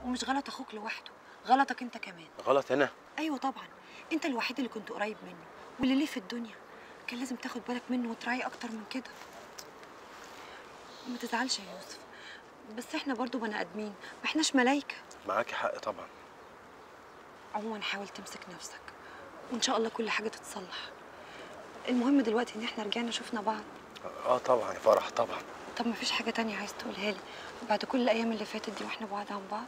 ومش غلط اخوك لوحده، غلطك انت كمان. غلط هنا؟ ايوه طبعا، انت الوحيد اللي كنت قريب منه واللي ليه في الدنيا، كان لازم تاخد بالك منه وتراعيه اكتر من كده. ما تزعلش يا يوسف، بس احنا برضو بني ادمين، ما احناش ملايكه. معاكي حق طبعا. عموما حاول تمسك نفسك وان شاء الله كل حاجه تتصلح. المهم دلوقتي ان احنا رجعنا شفنا بعض. طبعا يا فرح طبعا. طب ما فيش حاجه تانية عايز تقولها لي بعد كل الايام اللي فاتت دي واحنا بعاد عن بعض؟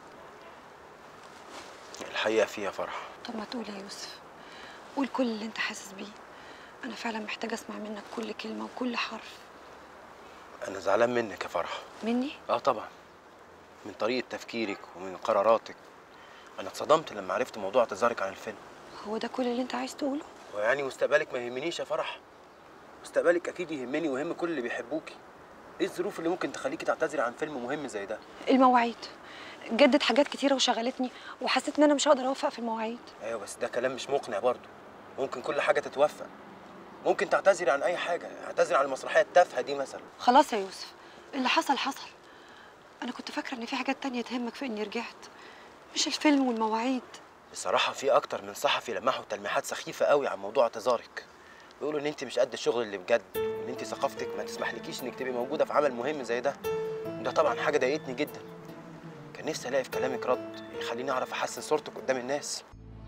الحقيقه فيها فرح. طب ما تقول يا يوسف، قول كل اللي انت حاسس بيه. انا فعلا محتاجه اسمع منك كل كلمه وكل حرف. انا زعلان منك يا فرح. مني؟ طبعا، من طريقه تفكيرك ومن قراراتك. انا اتصدمت لما عرفت موضوع اعتذارك عن الفيلم. هو ده كل اللي انت عايز تقوله؟ ويعني مستقبلك ما يهمنيش يا فرح؟ مستقبلك اكيد يهمني ويهم كل اللي بيحبوكي. ايه الظروف اللي ممكن تخليكي تعتذري عن فيلم مهم زي ده؟ المواعيد جدت حاجات كتيره وشغلتني، وحسيت ان انا مش هقدر اوفق في المواعيد. ايوه بس ده كلام مش مقنع برضه. ممكن كل حاجه تتوفق. ممكن تعتذري عن اي حاجه، اعتذري عن المسرحيه التافهه دي مثلا. خلاص يا يوسف، اللي حصل حصل. انا كنت فاكره ان في حاجات تانية تهمك في اني رجعت، مش الفيلم والمواعيد. بصراحه في اكتر من صحفي لمحوا تلميحات سخيفه قوي عن موضوع اعتذارك. بيقولوا ان انت مش قد الشغل اللي بجد، وان انت ثقافتك ما تسمحلكيش انك تبقي موجوده في عمل مهم زي ده. ده طبعا حاجه ضايقتني جدا. كان نفسي الاقي في كلامك رد يخليني اعرف احسن صورتك قدام الناس.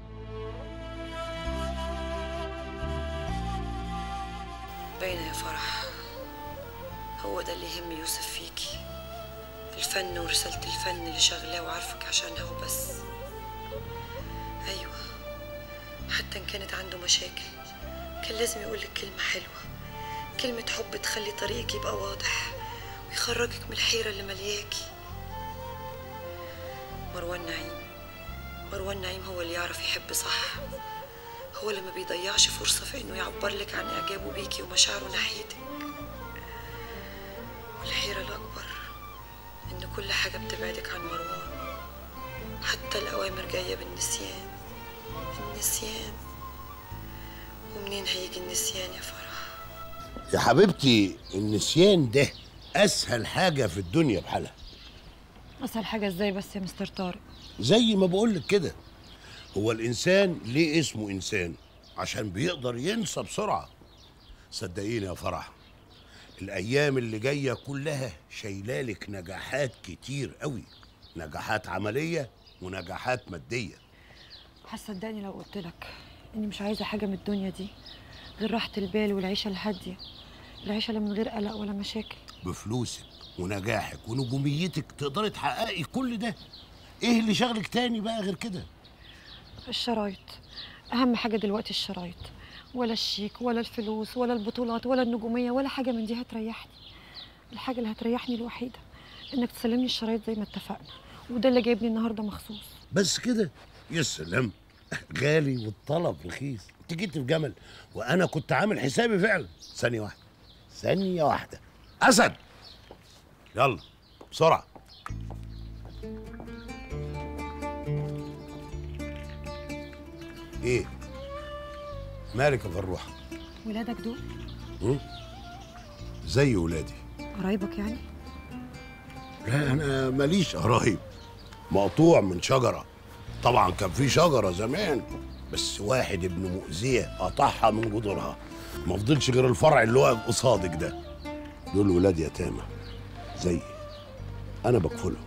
باينه يا فرح، هو ده اللي يهم يوسف فيكي، الفن ورساله الفن اللي شغلاه وعارفك عشانها وبس. ايوه، حتى ان كانت عنده مشاكل كان لازم يقولك كلمه حلوه، كلمه حب تخلي طريقك يبقى واضح ويخرجك من الحيره اللي ملياكي. مروان نعيم هو اللي يعرف يحب صح، هو اللي ما بيضيعش فرصة في إنه يعبر لك عن إعجابه بيكي ومشاعره ناحيتك. والحيرة الأكبر إن كل حاجة بتبعدك عن مروان، حتى الأوامر جاية بالنسيان. النسيان، ومنين هيجي النسيان يا فرح؟ يا حبيبتي النسيان ده أسهل حاجة في الدنيا بحالها. أسهل حاجة إزاي بس يا مستر طارق؟ زي ما بقولك كده، هو الإنسان ليه اسمه إنسان؟ عشان بيقدر ينسى بسرعة. صدقيني يا فرح، الأيام اللي جاية كلها شايلالك نجاحات كتير قوي، نجاحات عملية ونجاحات مادية. هتصدقني لو قلت لك إني مش عايزة حاجة من الدنيا دي غير راحة البال والعيشة الهادية، العيشة اللي من غير قلق ولا مشاكل. بفلوسك ونجاحك ونجوميتك تقدري تحققي كل ده. ايه اللي شغلك تاني بقى غير كده؟ الشرايط أهم حاجة دلوقتي، الشرايط، ولا الشيك ولا الفلوس ولا البطولات ولا النجومية ولا حاجة من دي هتريحني. الحاجة اللي هتريحني الوحيدة إنك تسلمني الشرايط زي ما اتفقنا، وده اللي جايبني النهاردة مخصوص. بس كده؟ يا سلام، غالي والطلب رخيص. انت جيت في جمل وانا كنت عامل حسابي فعلا. ثانية واحدة، ثانية واحدة. أسد، يلا بسرعة. ايه مالك يا فروحه؟ ولادك دول زي ولادي. قرايبك يعني؟ لا انا ماليش قرايب، مقطوع من شجره. طبعا كان في شجره زمان بس واحد ابن مؤذيه قطعها من جذورها، ما فضلش غير الفرع اللي واقف قصادك ده. دول ولاد يتامى زي انا بكفلهم.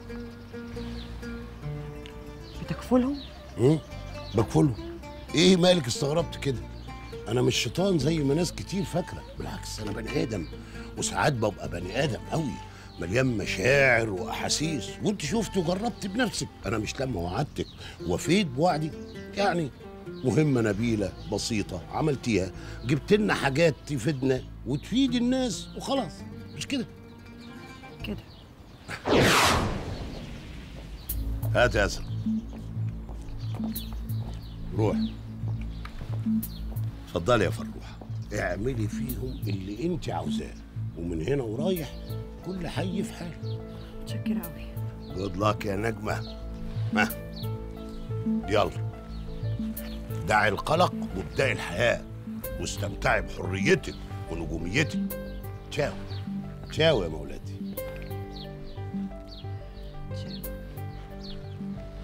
بتكفلهم؟ بكفلهم. ايه مالك استغربت كده؟ انا مش شيطان زي ما ناس كتير فاكره، بالعكس انا بني ادم، وساعات ببقى بني ادم قوي مليان مشاعر واحاسيس، وانت شفت وجربت بنفسك. انا مش لما وعدتك وفيت بوعدي يعني. مهمه نبيله بسيطه عملتيها، جبت لنا حاجات تفيدنا وتفيد الناس وخلاص، مش كده؟ كده. هات يا اسر، روح. اتفضلي يا فروحه، اعملي فيهم اللي انت عاوزاه، ومن هنا ورايح كل حي في حاله. متشكرة قوي. جود لاك يا نجمه. ما يلا دعي القلق وابدأي الحياه، واستمتعي بحريتك ونجوميتك. تشاو تشاو يا مولاتي. تشاو.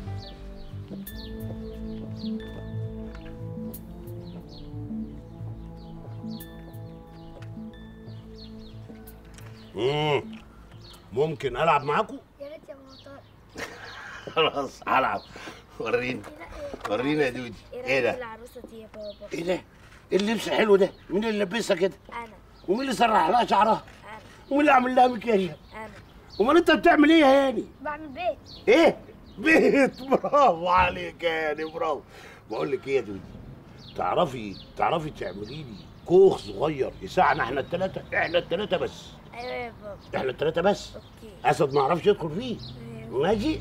ممكن العب معاكم؟ يا ريت يا ماما طارق. خلاص هلعب. وريني وريني يا دودي. ايه ده؟ العروسه دي يا بابا؟ ايه ده؟ ايه اللبس الحلو ده؟ مين اللي لبسها كده؟ انا. ومين اللي سرح لها شعرها؟ انا. ومين اللي عامل لها مكياجها؟ انا. امال انت بتعمل ايه يا هاني؟ بعمل بيت. ايه؟ بيت. برافو عليك يا هاني، برافو. بقول لك ايه يا دودي، تعرفي تعملي لي كوخ صغير يساعنا احنا الثلاثه؟ احنا الثلاثه بس. ايوه يا بابا. احنا الثلاثه بس. اوكي. اسد ما يعرفش يدخل فيه. أيوة. ماشي.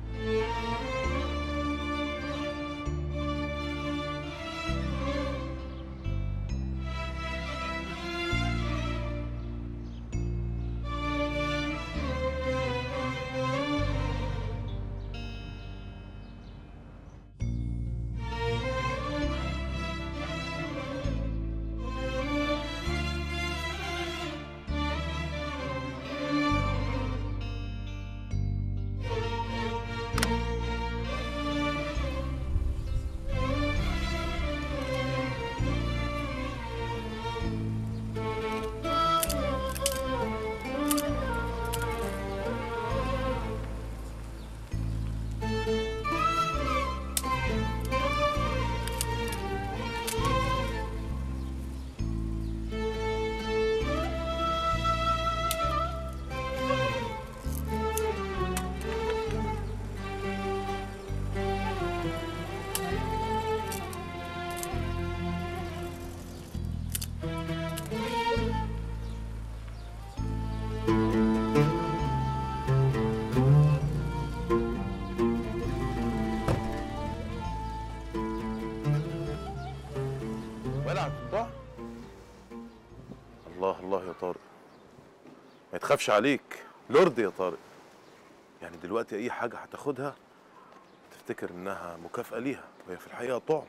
الله الله يا طارق، ما تخافش عليك، لورد يا طارق. يعني دلوقتي اي حاجه هتاخدها تفتكر انها مكافاه ليها وهي في الحقيقه طعم.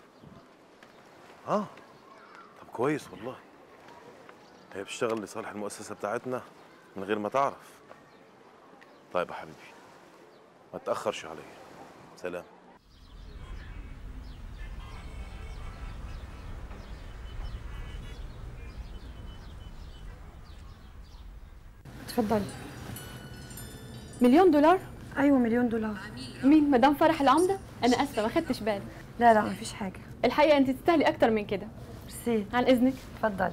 طب كويس والله، هي بتشتغل لصالح المؤسسه بتاعتنا من غير ما تعرف. طيب يا حبيبي ما تاخرش عليا. سلام. اتفضلي. مليون دولار؟ ايوه مليون دولار. مين؟ مدام فرح العمده؟ انا اسفه ما خدتش بالي. لا لا مفيش حاجه. الحقيقه انت تستاهلي اكتر من كده. ميرسي. عن اذنك. اتفضلي.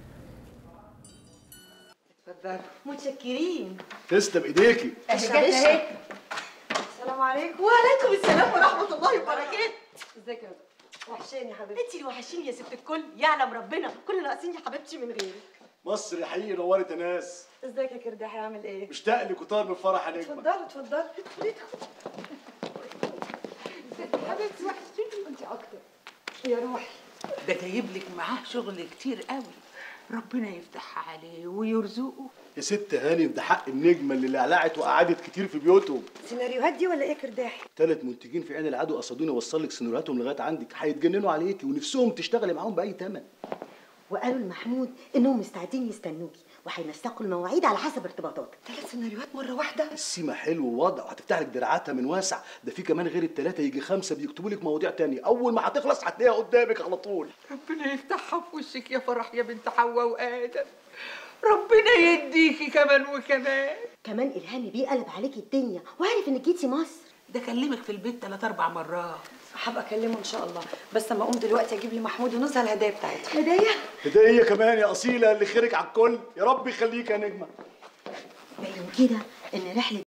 اتفضلي. متشكرين. تسلم ايديكي. السلام عليكم. وعليكم السلام ورحمه الله وبركاته. ازيك يا وحشاني يا حبيبتي. انت اللي وحشيني يا ست الكل، يعلم ربنا كل ناقصين يا حبيبتي من غيرك. مصر حقيقي نورت يا ناس. ازيك يا كرداحي عامل ايه؟ مشتاق لك وطار من الفرح يا نجمه. اتفضلي اتفضلي. حبيبتي وحشتيني وانت اكتر. يا روحي. ده جايب لك معاه شغل كتير قوي، ربنا يفتحها عليه ويرزقه. يا ست هانم ده حق النجمه اللي لعلعت وقعدت كتير في بيوتهم. سيناريوهات دي ولا ايه كرداحي؟ 3 منتجين في عين العدو قصدوني اوصل لك سيناريوهاتهم لغايه عندك، هيتجننوا عليكي ونفسهم تشتغلي معاهم باي ثمن. وقالوا لمحمود انهم مستعدين يستنوكي وهينسقوا المواعيد على حسب ارتباطاتك. 3 سيناريوهات مره واحده؟ السيما حلو ووضع وهتفتح لك دراعاتها من واسع، ده في كمان غير ال3 يجي 5 بيكتبوا لك مواضيع تانية، اول ما هتخلص هتلاقيها قدامك على طول. ربنا يفتحها في وشك يا فرح يا بنت حواء وآدم، ربنا يديكي كمان وكمان. كمان الهاني بيه قلب عليكي الدنيا وعارف انك جيتي مصر. ده كلمك في البيت 3 4 مرات. هبقى اكلمه ان شاء الله، بس اما اقوم دلوقتي اجيب لي محمود ونزهه الهدايا بتاعتها. هدايا؟ هديه كمان يا اصيله اللي خيرك على الكل، يا رب يخليك يا نجمه. باين كده ان رحله